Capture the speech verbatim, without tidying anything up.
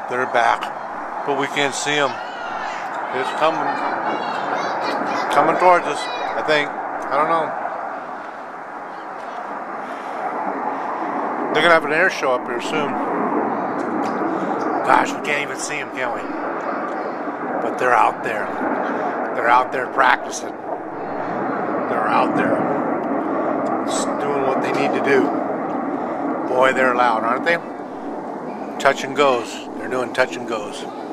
They're back, but we can't see them. It's coming, coming towards us. I think. I don't know. They're gonna have an air show up here soon. Gosh, we can't even see them, can we? But they're out there. They're out there practicing. They're out there just doing what they need to do. Boy, they're loud, aren't they? Touch and goes. They're doing touch and goes.